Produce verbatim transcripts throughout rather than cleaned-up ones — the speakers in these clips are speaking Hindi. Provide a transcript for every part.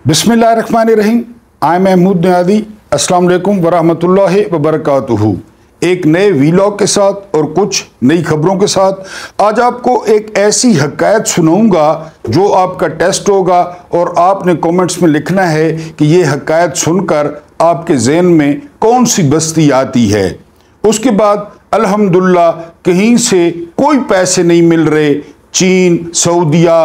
बिस्मिल्लाहिर्रहमानिर्रहीम। आई महमूद नियादी। अस्सलाम वालेकुम वरहमतुल्लाहि वबरकातुहू। एक नए वीलॉग के साथ और कुछ नई खबरों के साथ आज आपको एक ऐसी हकायत सुनाऊंगा जो आपका टेस्ट होगा और आपने कमेंट्स में लिखना है कि ये हकायत सुनकर आपके ज़हन में कौन सी बस्ती आती है। उसके बाद अल्हम्दुलिल्लाह कहीं से कोई पैसे नहीं मिल रहे। चीन, सऊदिया,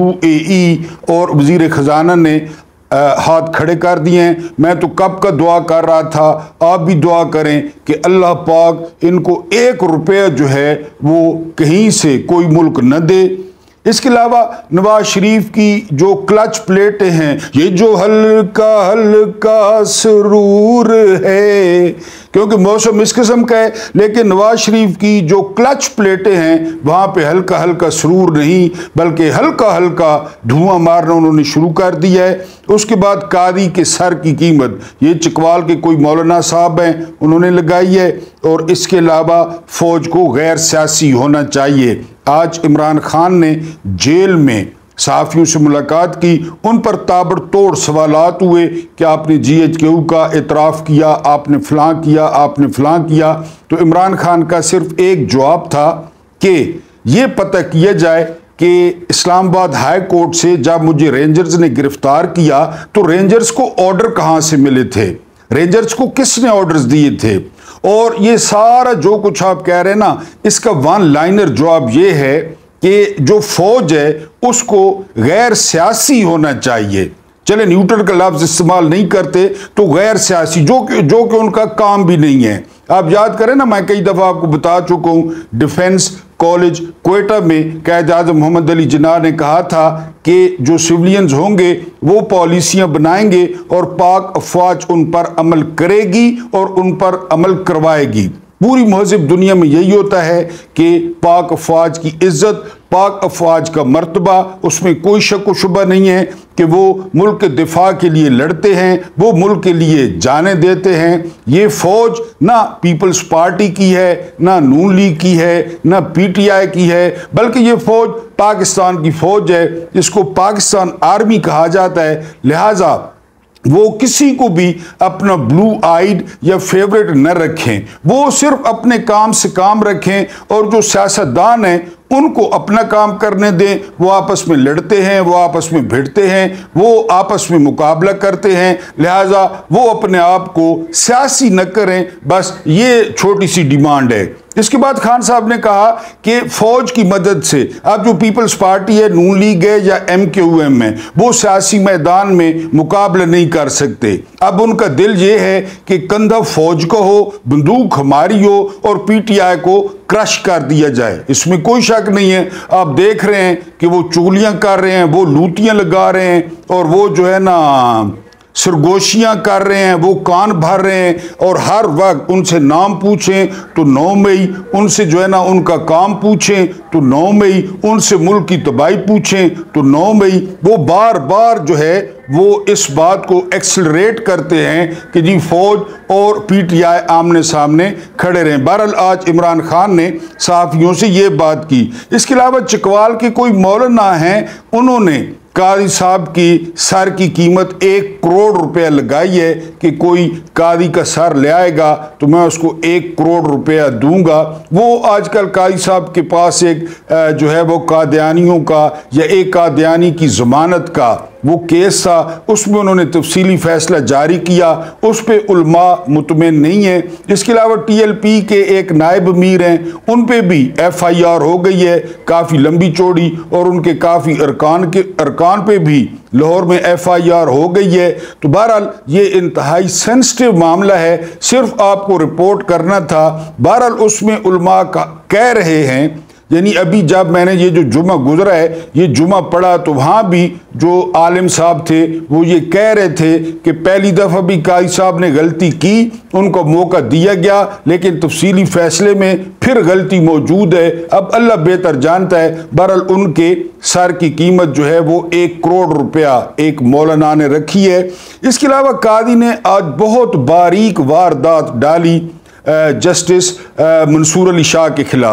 यूएई और वज़ीर ख़जाना ने आ, हाथ खड़े कर दिए हैं। मैं तो कब का दुआ कर रहा था, आप भी दुआ करें कि अल्लाह पाक इनको एक रुपया जो है वो कहीं से कोई मुल्क न दे। इसके अलावा नवाज शरीफ की जो क्लच प्लेटें हैं, ये जो हल्का हल्का सुरूर है, क्योंकि मौसम इस किस्म का है, लेकिन नवाज शरीफ की जो क्लच प्लेटें हैं वहाँ पे हल्का हल्का सुरूर नहीं बल्कि हल्का हल्का धुआं मारना उन्होंने शुरू कर दिया है। उसके बाद कादी के सर की कीमत ये चकवाल के कोई मौलाना साहब हैं उन्होंने लगाई है। और इसके अलावा फ़ौज को गैर सियासी होना चाहिए। आज इमरान खान ने जेल में सहाफ़ियों से मुलाकात की, उन पर ताबड़तोड़ सवालात हुए कि आपने जी एच क्यू का इतराफ़ किया, आपने फ़लाँ किया, आपने फ़लाँ किया। तो इमरान खान का सिर्फ एक जवाब था कि ये पता किया जाए कि इस्लामाबाद हाई कोर्ट से जब मुझे रेंजर्स ने गिरफ्तार किया तो रेंजर्स को ऑर्डर कहाँ से मिले थे, रेंजर्स को किसने ऑर्डर्स दिए थे। और ये सारा जो कुछ आप कह रहे हैं ना, इसका वन लाइनर जवाब ये है कि जो फौज है उसको गैर सियासी होना चाहिए। चले न्यूट्रल का लफ्ज़ इस्तेमाल नहीं करते तो गैर सियासी, जो कि जो कि उनका काम भी नहीं है। आप याद करें ना, मैं कई दफ़ा आपको बता चुका हूँ, डिफेंस कॉलेज क्वेटा में कायद आज़म मोहम्मद अली जिन्ना ने कहा था कि जो सिविलियंस होंगे वो पॉलिसियाँ बनाएंगे और पाक अफवाज उन पर अमल करेगी और उन पर अमल करवाएगी। पूरी महज़िब दुनिया में यही होता है कि पाक अफवाज की इज़्ज़त, पाक अफवाज का मर्तबा, उसमें कोई शक व शुबा नहीं है कि वो मुल्क के दिफा के लिए लड़ते हैं, वो मुल्क के लिए जाने देते हैं। ये फ़ौज ना पीपल्स पार्टी की है, ना नून लीग की है, ना पी टी आई की है, बल्कि ये फ़ौज पाकिस्तान की फ़ौज है। इसको पाकिस्तान आर्मी कहा जाता है। लिहाजा वो किसी को भी अपना ब्लू आइड या फेवरेट न रखें, वो सिर्फ अपने काम से काम रखें और जो सियासतदान हैं उनको अपना काम करने दें। वो आपस में लड़ते हैं, वो आपस में भिड़ते हैं, वो आपस में मुकाबला करते हैं। लिहाजा वो अपने आप को सियासी न करें, बस ये छोटी सी डिमांड है। इसके बाद खान साहब ने कहा कि फ़ौज की मदद से अब जो पीपल्स पार्टी है, नून लीग है या एम क्यू एम है, वो सियासी मैदान में मुकाबला नहीं कर सकते। अब उनका दिल ये है कि कंधा फ़ौज का हो, बंदूक हमारी हो और पी टी आई को क्रश कर दिया जाए। इसमें कोई शक नहीं है। आप देख रहे हैं कि वो चुगलियां कर रहे हैं, वो लूटियां लगा रहे हैं और वो जो है ना सरगोशियां कर रहे हैं, वो कान भर रहे हैं। और हर वक्त उनसे नाम पूछें तो नौ मई, उनसे जो है ना उनका काम पूछें तो नौ मई, उनसे मुल्क की तबाही पूछें तो नौ मई। वो बार बार जो है वो इस बात को एक्सेलरेट करते हैं कि जी फौज और पी टी आई आमने सामने खड़े रहें। बहरहाल आज इमरान खान ने सहाफ़ियों से ये बात की। इसके अलावा चकवाल के कोई मौलाना हैं, उन्होंने कादी साहब की सर की कीमत एक करोड़ रुपया लगाई है कि कोई कादी का सर ले आएगा तो मैं उसको एक करोड़ रुपया दूंगा। वो आजकल कादी साहब के पास एक जो है वो कादियानियों का या एक कादियानी की ज़मानत का वो केस था, उसमें उन्होंने तफसीली फैसला जारी किया, उस पर उलमा मुतमईन नहीं है। इसके अलावा टी एल पी के एक नायब अमीर हैं, उन पे भी एफ आई आर हो गई है काफ़ी लंबी चौड़ी, और उनके काफ़ी अरकान के अरकान पे भी लाहौर में एफ आई आर हो गई है। तो बहरहाल ये इंतहाई सेंसिटिव मामला है, सिर्फ आपको रिपोर्ट करना था। बहरहाल उसमें उलमा का कह रहे हैं, यानी अभी जब मैंने ये जो जुमा गुजरा है ये जुमा पढ़ा तो वहाँ भी जो आलिम साहब थे वो ये कह रहे थे कि पहली दफ़ा भी काजी साहब ने गलती की, उनको मौका दिया गया, लेकिन तफसीली फैसले में फिर गलती मौजूद है। अब अल्लाह बेहतर जानता है। बहरहाल उनके सर की कीमत जो है वो एक करोड़ रुपया एक मौलाना ने रखी है। इसके अलावा कादी ने आज बहुत बारीक वारदात डाली जस्टिस मंसूर अली शाह के खिलाफ।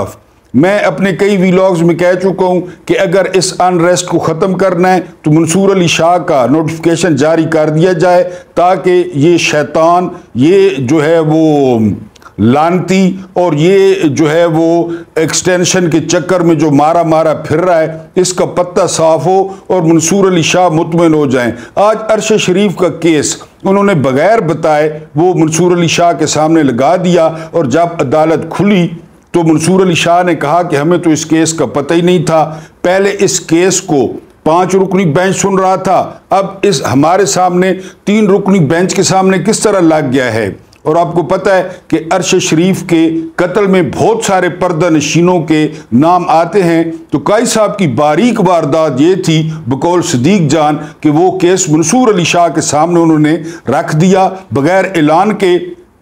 میں اپنے کئی ویلاگز میں کہہ چکا ہوں کہ اگر اس انریسٹ کو ختم کرنا ہے تو منصور علی شاہ کا نوٹیفیکیشن جاری کر دیا جائے تاکہ یہ شیطان، یہ جو ہے وہ لانتی اور یہ جو ہے وہ ایکسٹینشن کے چکر میں جو مارا مارا پھر رہا ہے، اس کا پتہ صاف ہو اور منصور علی شاہ مطمئن ہو جائیں۔ آج عرش شریف کا کیس انہوں نے بغیر بتائے وہ منصور علی شاہ کے سامنے لگا دیا، اور جب عدالت کھلی تو منصور علی شاہ نے کہا کہ ہمیں تو اس کیس کا پتہ ہی نہیں تھا، پہلے اس کیس کو پانچ رکنی بینچ سن رہا تھا، اب اس ہمارے سامنے تین رکنی بینچ کے سامنے کس طرح لگ گیا ہے۔ اور آپ کو پتہ ہے کہ عرش شریف کے قتل میں بہت سارے پردہ نشینوں کے نام آتے ہیں، تو قاضی صاحب کی باریک واردات یہ تھی بقول صدیق جان کہ وہ کیس منصور علی شاہ کے سامنے انہوں نے رکھ دیا بغیر اعلان کے،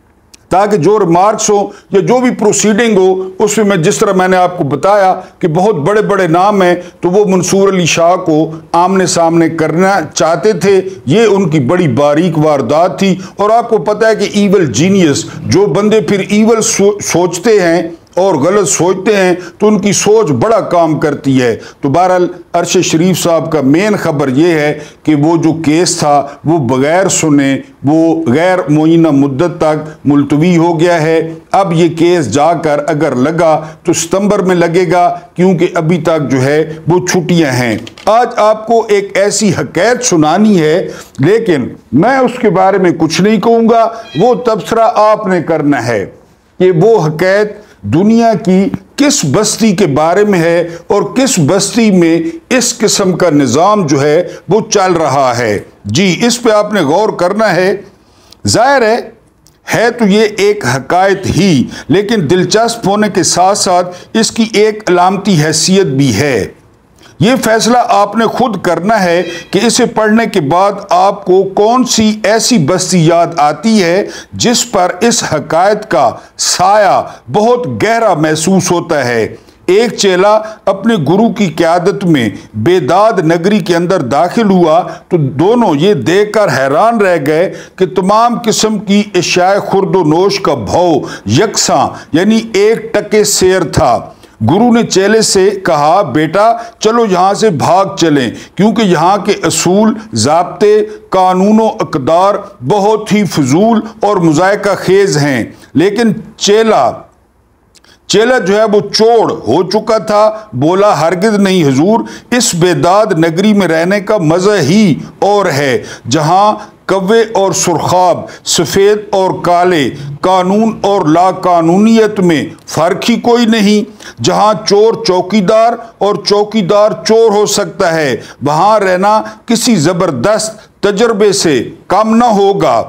تاکہ جو ریمارکس ہو یا جو بھی پروسیڈنگ ہو اس میں میں جس طرح میں نے آپ کو بتایا کہ بہت بڑے بڑے نام ہیں تو وہ منصور علی شاہ کو آمنے سامنے کرنا چاہتے تھے۔ یہ ان کی بڑی باریک واردات تھی، اور آپ کو پتہ ہے کہ ایول جینیس، جو بندے پھر ایول سوچتے ہیں اور غلط سوچتے ہیں تو ان کی سوچ بڑا کام کرتی ہے۔ تو بہرحال عرش شریف صاحب کا مین خبر یہ ہے کہ وہ جو کیس تھا وہ بغیر سنے وہ غیر معینہ مدت تک ملتوی ہو گیا ہے۔ اب یہ کیس جا کر اگر لگا تو ستمبر میں لگے گا، کیونکہ ابھی تک جو ہے وہ چھٹیاں ہیں۔ آج آپ کو ایک ایسی حکایت سنانی ہے، لیکن میں اس کے بارے میں کچھ نہیں کہوں گا، وہ تبصرہ آپ نے کرنا ہے کہ وہ حکایت دنیا کی کس بستی کے بارے میں ہے اور کس بستی میں اس قسم کا نظام جو ہے وہ چل رہا ہے۔ جی اس پہ آپ نے غور کرنا ہے۔ ظاہر ہے ہے تو یہ ایک حکایت ہی، لیکن دلچسپ ہونے کے ساتھ ساتھ اس کی ایک علامتی حیثیت بھی ہے۔ یہ فیصلہ آپ نے خود کرنا ہے کہ اسے پڑھنے کے بعد آپ کو کون سی ایسی بستی یاد آتی ہے جس پر اس حکایت کا سایہ بہت گہرا محسوس ہوتا ہے۔ ایک چیلا اپنے گرو کی قیادت میں بیداد نگری کے اندر داخل ہوا تو دونوں یہ دیکھ کر حیران رہ گئے کہ تمام قسم کی اشیاء خورد و نوش کا بھاؤ یکساں یعنی ایک ٹکے سیر تھا۔ گرو نے چیلے سے کہا، بیٹا چلو یہاں سے بھاگ چلیں، کیونکہ یہاں کے اصول، ضابطے، قانون و اقدار بہت ہی فضول اور مضحکہ خیز ہیں۔ لیکن چیلا چیلا جو ہے وہ چوڑ ہو چکا تھا، بولا ہرگز نہیں حضور، اس بیداد نگری میں رہنے کا مزہ ہی اور ہے، جہاں کوے اور سرخاب، سفید اور کالے، قانون اور لا قانونیت میں فرق ہی کوئی نہیں، جہاں چور چوکیدار اور چوکیدار چور ہو سکتا ہے، وہاں رہنا کسی زبردست تجربے سے کم نہ ہوگا۔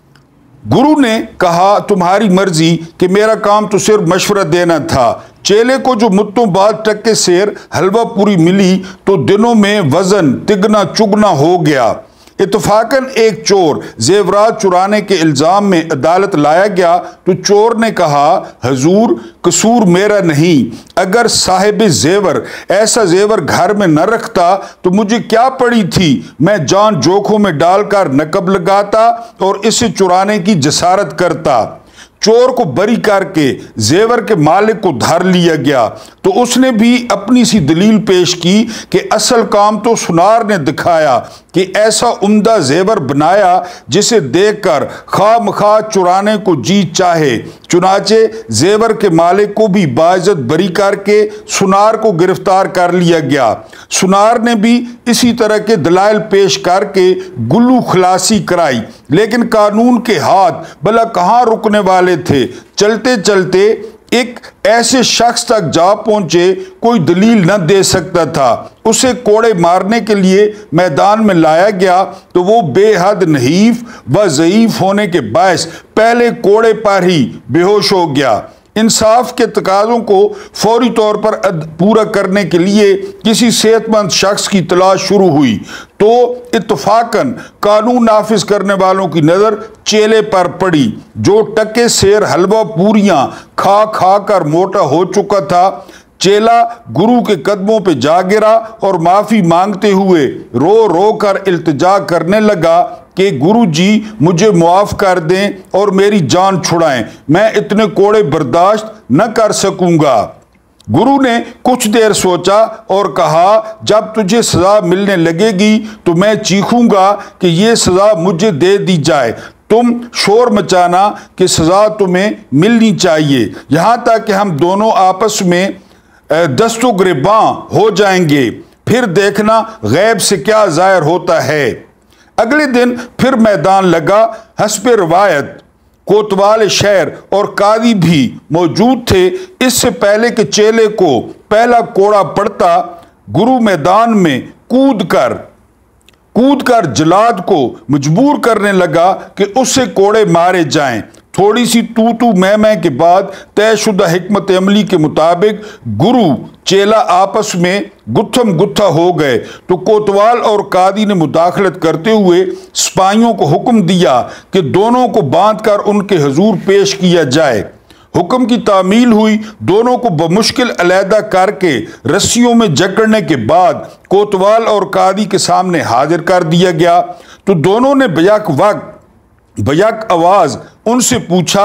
گرو نے کہا، تمہاری مرضی، کہ میرا کام تو صرف مشورہ دینا تھا۔ چیلے کو جو متوں بعد ٹکے سیر حلوہ پوری ملی تو دنوں میں وزن تگنا چگنا ہو گیا۔ اتفاقاً ایک چور زیورات چرانے کے الزام میں عدالت لایا گیا تو چور نے کہا، حضور قصور میرا نہیں، اگر صاحب زیور ایسا زیور گھر میں نہ رکھتا تو مجھے کیا پڑی تھی، میں جان جوکھوں میں ڈال کر نقب لگاتا اور اسے چرانے کی جسارت کرتا۔ چور کو بری کر کے زیور کے مالک کو دھر لیا گیا تو اس نے بھی اپنی سی دلیل پیش کی کہ اصل کام تو سنار نے دکھایا کہ ایسا عمدہ زیور بنایا جسے دیکھ کر خواہ مخواہ چرانے کو جی چاہے۔ چنانچہ زیور کے مالک کو بھی باعزت بری کر کے سنار کو گرفتار کر لیا گیا۔ سنار نے بھی اسی طرح کے دلائل پیش کر کے گلو خلاصی کرائی، لیکن قانون کے ہاتھ بھلا کہاں رکنے والے تھے۔ چلتے چلتے ایک ایسے شخص تک جا پہنچے کوئی دلیل نہ دے سکتا تھا، اسے کوڑے مارنے کے لیے میدان میں لایا گیا تو وہ بے حد نحیف و ضعیف ہونے کے باعث پہلے کوڑے پر ہی بے ہوش ہو گیا۔ انصاف کے تقاضوں کو فوری طور پر پورا کرنے کے لیے کسی صحت مند شخص کی تلاش شروع ہوئی تو اتفاقاً قانون نافذ کرنے والوں کی نظر چیلے پر پڑی، جو ٹکے سیر حلوہ پوریاں کھا کھا کر موٹا ہو چکا تھا۔ چیلا گرو کے قدموں پہ جا گرا اور معافی مانگتے ہوئے رو رو کر التجا کرنے لگا کہ گرو جی مجھے معاف کر دیں اور میری جان چھڑائیں، میں اتنے کوڑے برداشت نہ کر سکوں گا۔ गुरु ने कुछ देर सोचा और कहा, जब तुझे सजा मिलने लगेगी तो मैं चीखूंगा कि ये सजा मुझे दे दी जाए। तुम शोर मचाना कि सजा तुम्हें मिलनी चाहिए, यहाँ तक कि हम दोनों आपस में दस्तों गिरबां हो जाएंगे। फिर देखना गैब से क्या ज़ाहिर होता है। अगले दिन फिर मैदान लगा। हस्बे रवायत कोतवाल शहर और कादी भी मौजूद थे। इससे पहले कि चेले को पहला कोड़ा पड़ता, गुरु मैदान में कूद कर कूद कर जलाद को मजबूर करने लगा कि उससे कोड़े मारे जाएं। थोड़ी सी तू तू मैं मैं के बाद तयशुदा हिकमत अमली के मुताबिक गुरु चेला आपस में गुत्थम गुत्था हो गए तो कोतवाल और कादी ने मुदाखलत करते हुए सिपाहियों को हुक्म दिया कि दोनों को बांध कर उनके हजूर पेश किया जाए। हुक्म की तामील हुई। दोनों को बमुश्किल अलहदा करके रस्सियों में जकड़ने के बाद कोतवाल और कादी के सामने हाजिर कर दिया गया तो दोनों ने बयाक वक्त बयाक आवाज उनसे पूछा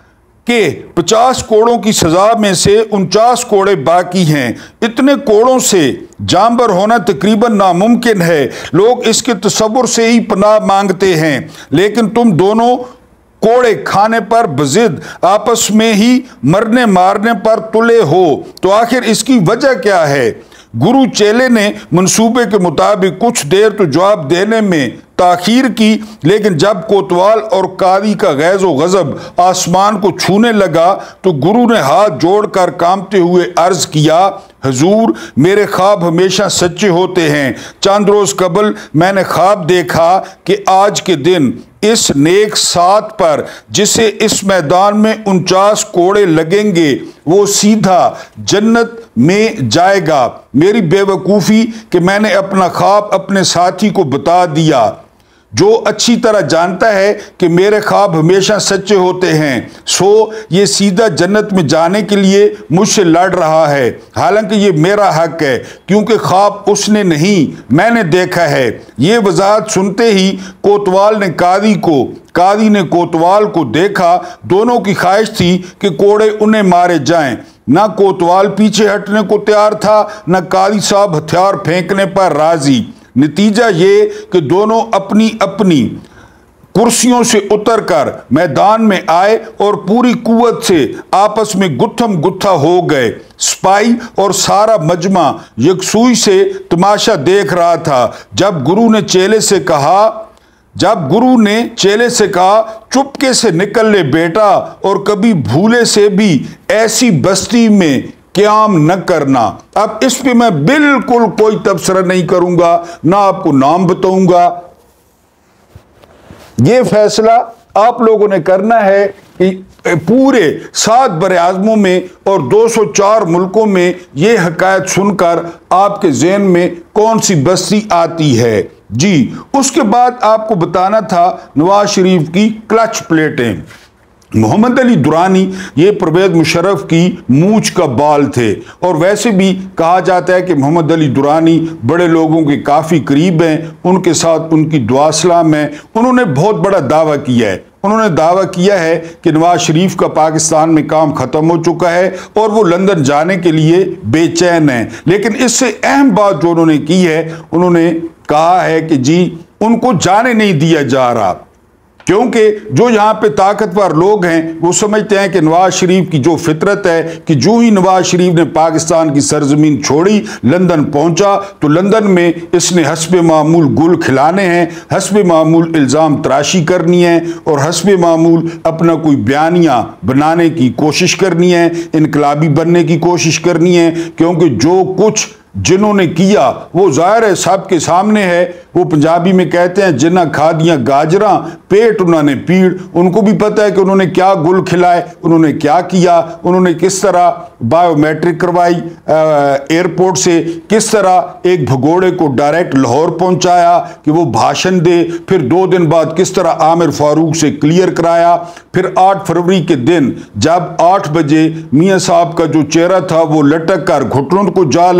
कि पचास कोड़ों की सजा में से उनचास कोड़े बाकी हैं। इतने कोड़ों से जानवर होना तकरीबन नामुमकिन है। लोग इसके तसव्वुर से ही पनाह मांगते हैं, लेकिन तुम दोनों कोड़े खाने पर बजिद आपस में ही मरने मारने पर तुले हो, तो आखिर इसकी वजह क्या है? गुरु चेले ने मंसूबे के मुताबिक कुछ देर तो जवाब देने में ताखीर की, लेकिन जब कोतवाल और कादी का गैज़ो गज़ब आसमान को छूने लगा तो गुरु ने हाथ जोड़कर कांपते हुए अर्ज किया, हजूर मेरे ख्वाब हमेशा सच्चे होते हैं। चंद रोज़ कबल मैंने ख्वाब देखा कि आज के दिन इस नेक साथ पर जिसे इस मैदान में उनचास कोड़े लगेंगे वो सीधा जन्नत में जाएगा। मेरी बेवकूफ़ी कि मैंने अपना ख्वाब अपने साथी को बता दिया, जो अच्छी तरह जानता है कि मेरे ख्वाब हमेशा सच्चे होते हैं। सो ये सीधा जन्नत में जाने के लिए मुझसे लड़ रहा है, हालांकि ये मेरा हक है क्योंकि ख्वाब उसने नहीं मैंने देखा है। ये वजाहत सुनते ही कोतवाल ने कादी को कादी ने कोतवाल को देखा। दोनों की ख्वाहिश थी कि कोड़े उन्हें मारे जाएं। न कोतवाल पीछे हटने को तैयार था, न कादी साहब हथियार फेंकने पर राजी। नतीजा ये कि दोनों अपनी अपनी कुर्सियों से उतरकर मैदान में आए और पूरी कुव्वत से आपस में गुत्थम गुत्था हो गए। सिपाही और सारा मजमा यकसुई से तमाशा देख रहा था। जब गुरु ने चेले से कहा जब गुरु ने चेले से कहा चुपके से निकल ले बेटा, और कभी भूले से भी ऐसी बस्ती में क्याम न करना। अब इस पे मैं बिल्कुल कोई तबसरा नहीं करूंगा, ना आपको नाम बताऊंगा। ये फैसला आप लोगों ने करना है कि पूरे सात बरे आज़मों में और दो सौ चार मुल्कों में ये हकायत सुनकर आपके ज़हन में कौन सी बस्ती आती है। जी, उसके बाद आपको बताना था नवाज शरीफ की क्लच प्लेटें। मोहम्मद अली दुरानी ये परवेज़ मुशर्रफ की मूंछ का बाल थे, और वैसे भी कहा जाता है कि मोहम्मद अली दुरानी बड़े लोगों के काफ़ी करीब हैं, उनके साथ उनकी दुआ सलाम है। उन्होंने बहुत बड़ा दावा किया है उन्होंने दावा किया है कि नवाज शरीफ का पाकिस्तान में काम ख़त्म हो चुका है और वो लंदन जाने के लिए बेचैन है। लेकिन इससे अहम बात जो उन्होंने की है, उन्होंने कहा है कि जी उनको जाने नहीं दिया जा रहा, क्योंकि जो यहाँ पे ताकतवर लोग हैं वो समझते हैं कि नवाज शरीफ की जो फितरत है कि जो ही नवाज शरीफ ने पाकिस्तान की सरजमीन छोड़ी, लंदन पहुंचा, तो लंदन में इसने हस्बे मामूल गुल खिलाने हैं, हस्बे मामूल इल्ज़ाम तराशी करनी है और हस्बे मामूल अपना कोई बयानिया बनाने की कोशिश करनी है, इनकलाबी बनने की कोशिश करनी है। क्योंकि जो कुछ जिन्होंने किया वो ज़ाहिर है सबके सामने है। वो पंजाबी में कहते हैं जिन्ना खा दिया गाजरा पेट उन्होंने पीड़। उनको भी पता है कि उन्होंने क्या गुल खिलाए, उन्होंने क्या किया, उन्होंने किस तरह बायोमेट्रिक करवाई एयरपोर्ट से, किस तरह एक भगोड़े को डायरेक्ट लाहौर पहुंचाया कि वो भाषण दे, फिर दो दिन बाद किस तरह आमिर फारूक से क्लियर कराया, फिर आठ फरवरी के दिन जब आठ बजे मियाँ साहब का जो चेहरा था वो लटक कर घुटनों को जा लगा,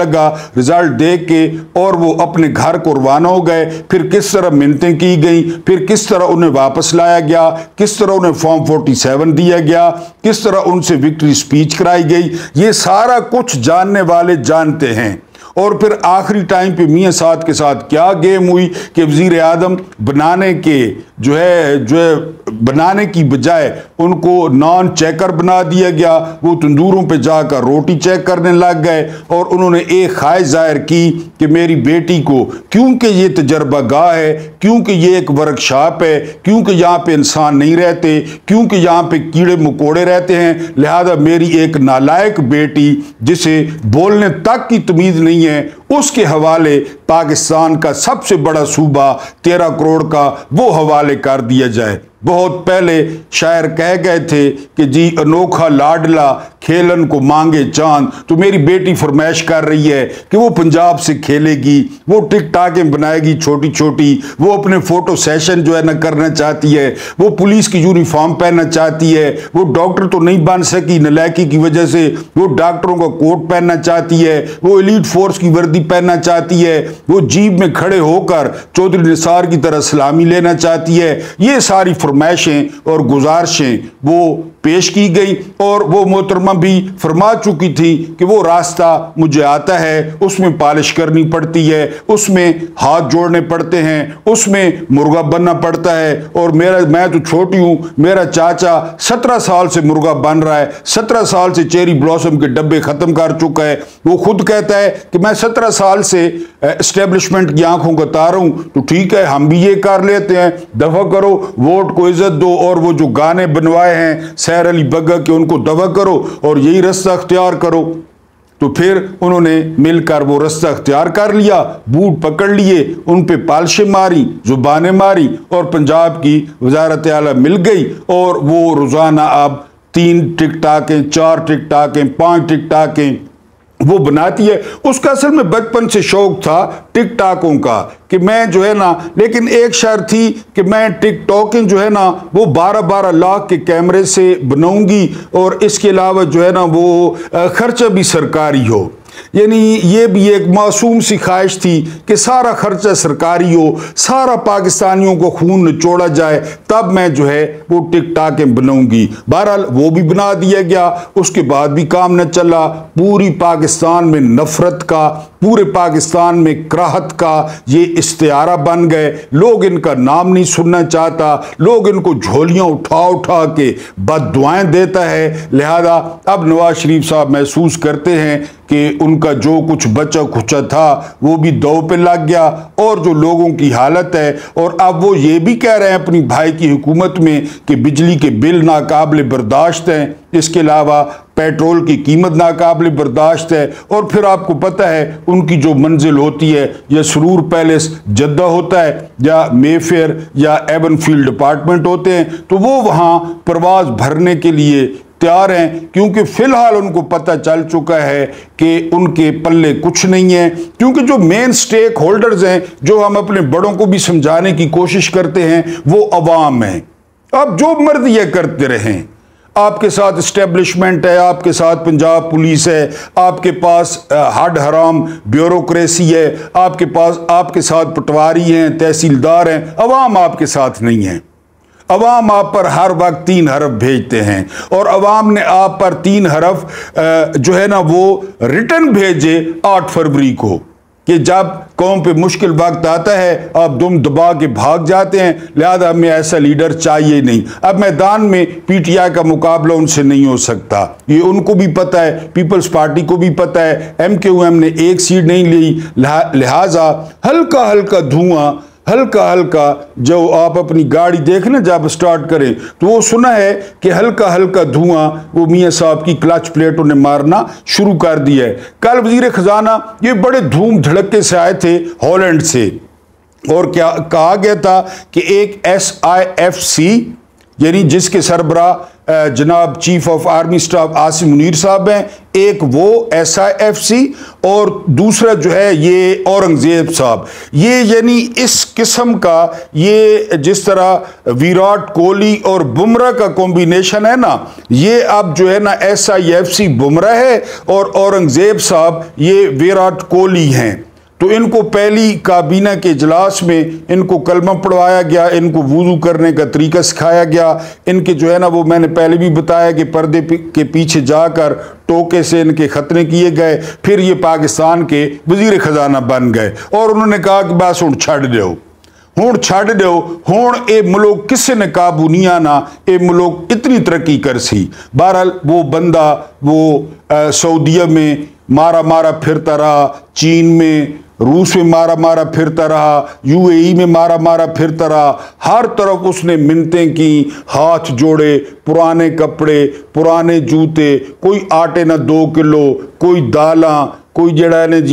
रिजल्ट देख के और वो अपने घर को रवाना हो गए। फिर किस तरह मिन्नतें की गई, फिर किस तरह उन्हें वापस लाया गया, किस तरह उन्हें फॉर्म फोर्टी सेवन दिया गया, किस तरह उनसे विक्ट्री स्पीच कराई गई, ये सारा कुछ जानने वाले जानते हैं। और फिर आखिरी टाइम पे मियां साद के साथ क्या गेम हुई कि वजीर आदम बनाने के जो है जो है बनाने की बजाय उनको नॉन चेकर बना दिया गया। वो तंदूरों पे जाकर रोटी चेक करने लग गए और उन्होंने एक ख्वाहिश जाहिर की कि मेरी बेटी को, क्योंकि ये तजर्बा गाह है, क्योंकि ये एक वर्कशॉप है, क्योंकि यहाँ पे इंसान नहीं रहते, क्योंकि यहाँ पे कीड़े मकोड़े रहते हैं, लिहाजा मेरी एक नालायक बेटी जिसे बोलने तक की तमीज़ नहीं है, उसके हवाले पाकिस्तान का सबसे बड़ा सूबा तेरह करोड़ का वो हवाले कर दिया जाए। बहुत पहले शायर कह गए थे कि जी अनोखा लाडला खेलन को मांगे चांद, तो मेरी बेटी फरमाइश कर रही है कि वो पंजाब से खेलेगी, वो टिक टाकें बनाएगी छोटी छोटी, वो अपने फोटो सेशन जो है ना करना चाहती है, वो पुलिस की यूनिफॉर्म पहनना चाहती है, वो डॉक्टर तो नहीं बन सकी नलायकी की वजह से, वो डॉक्टरों का कोट पहनना चाहती है, वो एलीट फोर्स की वर्दी पहनना चाहती है, वो जीप में खड़े होकर चौधरी निसार की तरह सलामी लेना चाहती है। ये सारी फरमाइशें और गुजारिशें वो पेश की गई और वो मोहतरमा भी फरमा चुकी थी कि वो रास्ता मुझे आता है, उसमें पॉलिश करनी पड़ती है, उसमें हाथ जोड़ने पड़ते हैं, उसमें मुर्गा बनना पड़ता है। और मेरा मैं तो छोटी हूँ, मेरा चाचा सत्रह साल से मुर्गा बन रहा है, सत्रह साल से चेरी ब्लॉसम के डब्बे ख़त्म कर चुका है। वो खुद कहता है कि मैं सत्रह साल से एस्टेब्लिशमेंट की आंखों का तार हूँ। तो ठीक है, हम भी ये कर लेते हैं, दफ़ा करो, वोट को इज्जत दो और वो जो गाने बनवाए हैं सैर अली बग्गा के उनको दवा करो और यही रास्ता अख्तियार करो। तो फिर उन्होंने मिलकर वो रास्ता अख्तियार कर लिया, बूट पकड़ लिए, उन पे पालशें मारी, जुबानें मारी और पंजाब की वजारत आला मिल गई। और वो रोज़ाना अब तीन टिक टाकें, चार टिक टाकें, पाँच टिक टाकें वो बनाती है। उसका असल में बचपन से शौक था टिक टाकों का कि मैं जो है ना, लेकिन एक शर्त थी कि मैं टिक टॉकें जो है ना वो बारह बारह लाख के कैमरे से बनाऊंगी और इसके अलावा जो है ना वो खर्चा भी सरकारी हो। यानी ये भी एक मासूम सी ख्वाहिश थी कि सारा खर्चा सरकारी हो, सारा पाकिस्तानियों को खून निचोड़ा जाए, तब मैं जो है वो टिक टाकें बनाऊंगी। बहरहाल वो भी बना दिया गया, उसके बाद भी काम न चला। पूरी पाकिस्तान में नफरत का, पूरे पाकिस्तान में कराहत का ये इस्तियारा बन गए। लोग इनका नाम नहीं सुनना चाहता, लोग इनको झोलियां उठा उठा के बददुआएं देता है। लिहाजा अब नवाज शरीफ साहब महसूस करते हैं कि उनका जो कुछ बचा खुचा था वो भी दो पे लग गया और जो लोगों की हालत है। और अब वो ये भी कह रहे हैं अपनी भाई की हुकूमत में कि बिजली के बिल नाकाबिले बर्दाश्त हैं, इसके अलावा पेट्रोल की कीमत नाकाबिले बर्दाश्त है। और फिर आपको पता है उनकी जो मंजिल होती है, या सुरूर पैलेस जद्दा होता है या मेफेयर या एवनफील्ड अपार्टमेंट होते हैं, तो वो वहाँ परवाज भरने के लिए तैयार हैं, क्योंकि फिलहाल उनको पता चल चुका है कि उनके पल्ले कुछ नहीं है। क्योंकि जो मेन स्टेक होल्डर्स हैं, जो हम अपने बड़ों को भी समझाने की कोशिश करते हैं, वो अवाम है। आप जो मर्जी ये करते रहें, आपके साथ इस्टेब्लिशमेंट है, आपके साथ पंजाब पुलिस है, आपके पास हड हराम ब्यूरोक्रेसी है, आपके पास आपके साथ पटवारी हैं, तहसीलदार हैं, अवाम आपके साथ नहीं है। अवाम आप पर हर वक्त तीन हरफ भेजते हैं और अवाम ने आप पर तीन हरफ जो है ना वो रिटर्न भेजे आठ फरवरी को कि जब कौम पे मुश्किल वक्त आता है आप दुम दबा के भाग जाते हैं, लिहाजा हमें ऐसा लीडर चाहिए नहीं। अब मैदान में पीटीआई का मुकाबला उनसे नहीं हो सकता, ये उनको भी पता है, पीपल्स पार्टी को भी पता है। एम क्यू एम ने एक सीट नहीं ली, लिहाजा हल्का हल्का धुआं, हल्का हल्का जो आप अपनी गाड़ी देखना जब स्टार्ट करें तो वो सुना है कि हल्का हल्का धुआं वो मियां साहब की क्लच प्लेटों ने मारना शुरू कर दिया है। कल वजीर खजाना ये बड़े धूम धड़के से आए थे हॉलैंड से और क्या कहा गया था कि एक एस आई एफ सी यानी जिसके सरबराह जनाब chief of army staff Asim Munir साहब हैं, एक वो एस आई एफ सी, और दूसरा जो है ये औरंगजेब साहब। ये यानी इस किस्म का, ये जिस तरह विराट कोहली और बुमराह का कॉम्बिनेशन है ना, ये अब जो है ना S I F C Bumrah है और औरंगजेब साहब ये विराट कोहली हैं। तो इनको पहली काबीना के इजलास में इनको कलमा पढ़वाया गया, इनको वुज़ू करने का तरीका सिखाया गया। इनके जो है ना, वो मैंने पहले भी बताया कि पर्दे के पीछे जाकर टोके से इनके खतने किए गए, फिर ये पाकिस्तान के वजीर खजाना बन गए और उन्होंने कहा कि बस हुण छड़ दो, हुण छड़ दो, हुण ए मुल्क किसी ने काबू नहीं आना, ए मुल्क इतनी तरक्की कर सी। बहरहाल वो बंदा वो सऊदीया में मारा मारा फिरता रहा, चीन में, रूस में मारा मारा फिरता रहा, यूएई में मारा मारा फिरता रहा, हर तरफ उसने मिन्नतें की, हाथ जोड़े, पुराने कपड़े, पुराने जूते, कोई आटे ना दो किलो, कोई दालां, कोई जड़ा ने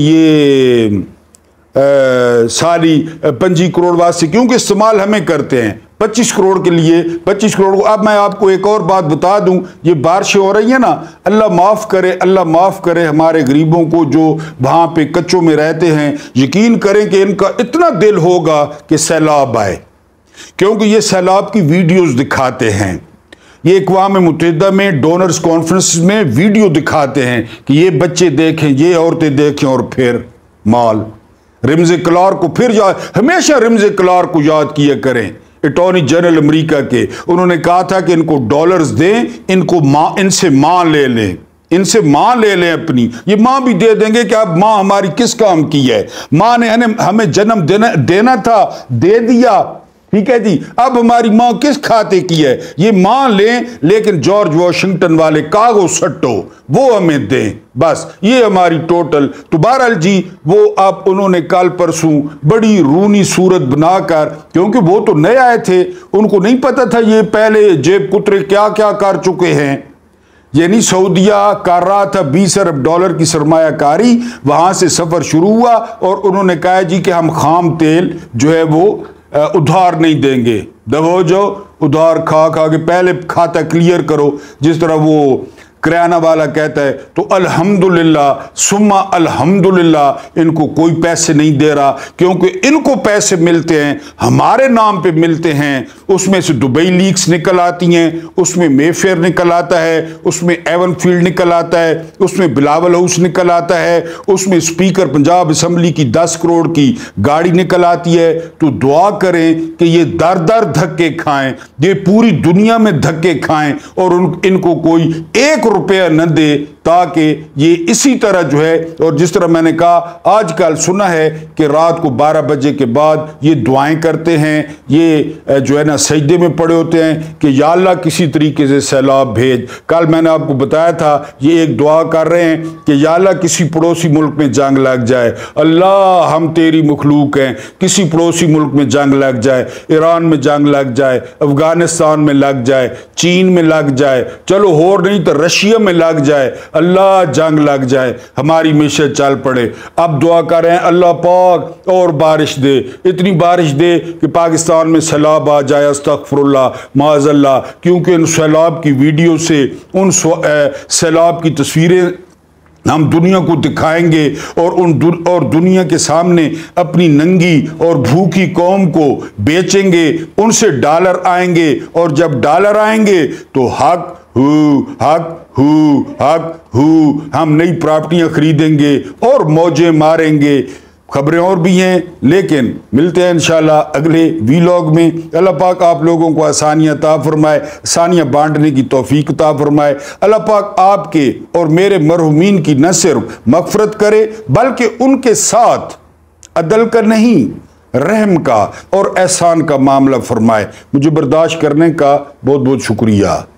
ये आ, सारी पंजी करोड़ वास्ते, क्योंकि इस्तेमाल हमें करते हैं पच्चीस करोड़ के लिए, पच्चीस करोड़ को। अब मैं आपको एक और बात बता दूं, ये बारिशें हो रही हैं ना, अल्लाह माफ़ करे, अल्लाह माफ़ करे हमारे गरीबों को जो वहाँ पे कच्चों में रहते हैं। यकीन करें कि इनका इतना दिल होगा कि सैलाब आए, क्योंकि ये सैलाब की वीडियोज़ दिखाते हैं। ये अक़वाम मुत्तहिदा में डोनर्स कॉन्फ्रेंस में वीडियो दिखाते हैं कि ये बच्चे देखें, ये औरतें देखें, और फिर माल रिम्ज़ क्लार्क को फिर याद, हमेशा रिम्ज़ क्लार्क को याद किया करें, अटॉर्नी जनरल अमेरिका के। उन्होंने कहा था कि इनको डॉलर्स दें, इनको माँ, इनसे माँ ले लें, इनसे माँ ले लें अपनी। ये माँ भी दे देंगे कि अब माँ हमारी किस काम की है, माँ ने हमें हमें जन्म देना देना था, दे दिया, ठीक है जी, अब हमारी माँ किस खाते की है, ये माँ लें, लेकिन जॉर्ज वॉशिंगटन वाले कागज सट्टो वो हमें दें, बस ये हमारी टोटल। तो बहरहाल जी वो अब उन्होंने कल परसों बड़ी रूनी सूरत बनाकर, क्योंकि वो तो नए आए थे, उनको नहीं पता था ये पहले जेब कुतरे क्या क्या कर चुके हैं। यानी सऊदीया कर रहा था बीस अरब डॉलर की सरमायाकारी, वहां से सफर शुरू हुआ और उन्होंने कहा जी कि हम खाम तेल जो है वो उधार नहीं देंगे, दबो जो उधार खा खा के पहले खाता क्लियर करो, जिस तरह वो किराना वाला कहता है। तो अल्हम्दुलिल्लाह सुम्मा अल्हम्दुलिल्लाह इनको कोई पैसे नहीं दे रहा, क्योंकि इनको पैसे मिलते हैं, हमारे नाम पे मिलते हैं। उसमें से दुबई लीक्स निकल आती हैं, उसमें मेफेयर निकल आता है, उसमें एवन फील्ड निकल आता है, उसमें बिलावल हाउस निकल आता है, उसमें स्पीकर पंजाब असम्बली की दस करोड़ की गाड़ी निकल आती है। तो दुआ करें कि ये दर दर धक्के खाएं, ये पूरी दुनिया में धक्के खाएं और उन इनको कोई एक रुपया न दे, ताकि ये इसी तरह जो है। और जिस तरह मैंने कहा आजकल सुना है कि रात को बारह बजे के बाद ये दुआएं करते हैं, ये जो है ना सजदे में पड़े होते हैं कि या अल्लाह किसी तरीके से सैलाब भेज। कल मैंने आपको बताया था ये एक दुआ कर रहे हैं कि या अल्लाह किसी पड़ोसी मुल्क में जंग लग जाए, अल्लाह हम तेरी मखलूक हैं, किसी पड़ोसी मुल्क में जंग लग जाए, ईरान में जंग लग जाए, अफगानिस्तान में लग जाए, चीन में लग जाए, चलो और नहीं तो रशिया में लग जाए, अल्लाह जंग लग जाए, हमारी मिशन चल पड़े। अब दुआ कर रहे हैं अल्लाह पाक और बारिश दे, इतनी बारिश दे कि पाकिस्तान में सैलाब आ जाए, अस्तगफिरुल्लाह माज़अल्लाह। क्योंकि उन सैलाब की वीडियो से, उन सैलाब की तस्वीरें हम दुनिया को दिखाएंगे और उन दु, और दुनिया के सामने अपनी नंगी और भूखी कौम को बेचेंगे, उनसे डॉलर आएंगे, और जब डॉलर आएंगे तो हक हु हक हु हक हु हम नई प्रॉपर्टियां खरीदेंगे और मौजें मारेंगे। खबरें और भी हैं, लेकिन मिलते हैं इंशाल्लाह अगले वीलॉग में। अल्लाह पाक आप लोगों को आसानियाँ अता फरमाए, आसानियाँ बांटने की तौफीक अता फरमाए। अल्लाह पाक आपके और मेरे मरहुमीन की न सिर्फ मगफरत करे, बल्कि उनके साथ अदल का नहीं, रहम का और एहसान का मामला फरमाए। मुझे बर्दाश्त करने का बहुत बहुत शुक्रिया।